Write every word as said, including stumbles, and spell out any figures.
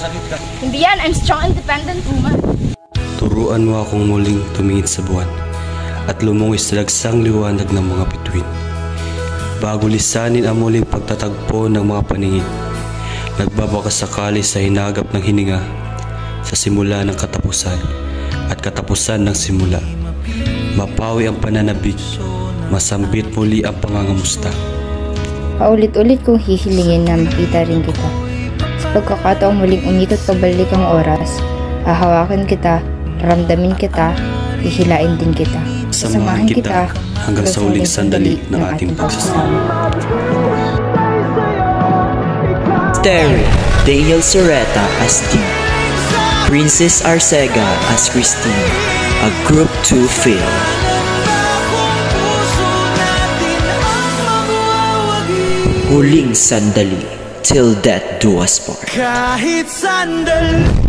Hindi yan, I'm strong, independent woman. Turuan mo akong muling tumingin sa buwan at lumungis sa dagsang liwanag ng mga bituin. Bago lisanin ang muling pagtatagpo ng mga paningin, nagbabakasakali sa hinagap ng hininga, sa simula ng katapusan at katapusan ng simula. Mapawi ang pananabik, masambit muli ang pangangamusta. Paulit-ulit kong hihilingin na makita rin kita. Sa pagkakataong muling umikot pabalik ang oras, hahawakan kita, ramdamin kita, hihilain din kita. Samahan kita hanggang sa huling sandali ng ating pagsasama. Starring Daniel Soreta as Dean, Princess Arcega as Christine, a Group two film. Huling sandali, till death do us part. Kahit sandali.